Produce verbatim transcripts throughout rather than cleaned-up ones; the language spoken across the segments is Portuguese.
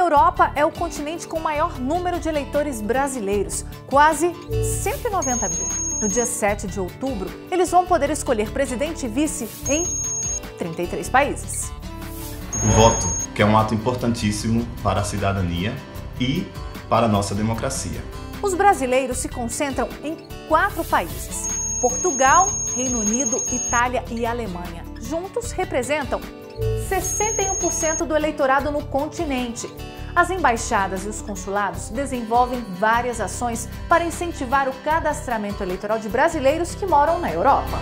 Europa é o continente com o maior número de eleitores brasileiros, quase cento e noventa mil. No dia sete de outubro, eles vão poder escolher presidente e vice em trinta e três países. O voto, que é um ato importantíssimo para a cidadania e para a nossa democracia. Os brasileiros se concentram em quatro países: Portugal, Reino Unido, Itália e Alemanha. Juntos representam sessenta e um por cento do eleitorado no continente. As embaixadas e os consulados desenvolvem várias ações para incentivar o cadastramento eleitoral de brasileiros que moram na Europa.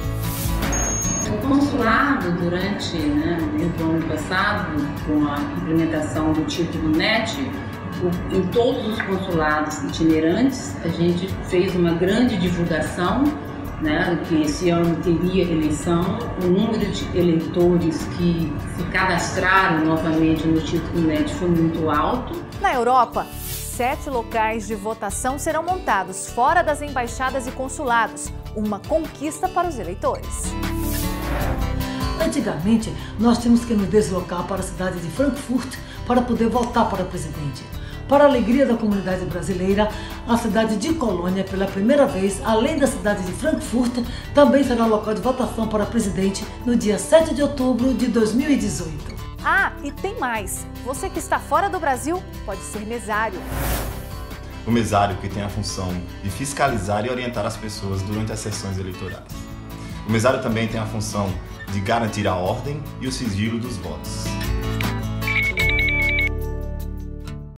O consulado, durante né, o ano passado, com a implementação do título N E T, em todos os consulados itinerantes, a gente fez uma grande divulgação, né, que esse ano teria eleição. O número de eleitores que se cadastraram novamente no título N E T foi muito alto. Na Europa, sete locais de votação serão montados fora das embaixadas e consulados, uma conquista para os eleitores. Antigamente, nós tínhamos que nos deslocar para a cidade de Frankfurt para poder votar para presidente. Para a alegria da comunidade brasileira, a cidade de Colônia, pela primeira vez, além da cidade de Frankfurt, também será local de votação para presidente no dia sete de outubro de dois mil e dezoito. Ah, e tem mais! Você que está fora do Brasil pode ser mesário. O mesário, que tem a função de fiscalizar e orientar as pessoas durante as sessões eleitorais. O mesário também tem a função de garantir a ordem e o sigilo dos votos.